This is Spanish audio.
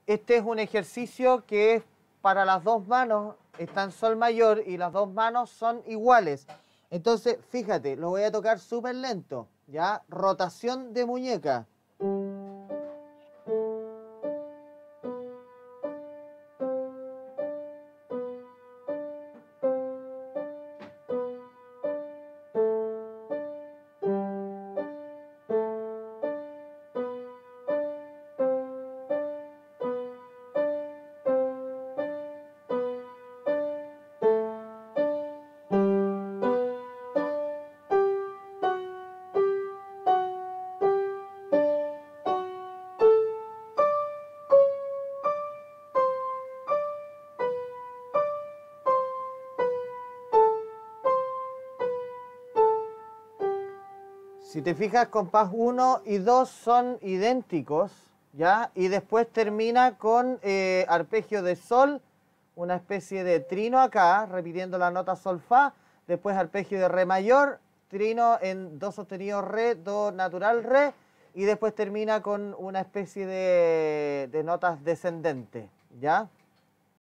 Este es un ejercicio que es para las dos manos, está en sol mayor y las dos manos son iguales. Entonces, fíjate, lo voy a tocar súper lento, ¿ya? Rotación de muñeca. Si te fijas, compás 1 y 2 son idénticos, ¿ya? Y después termina con arpegio de sol, una especie de trino acá, repitiendo la nota sol fa, después arpegio de re mayor, trino en do sostenido re, do natural re, y después termina con una especie de notas descendentes, ¿ya?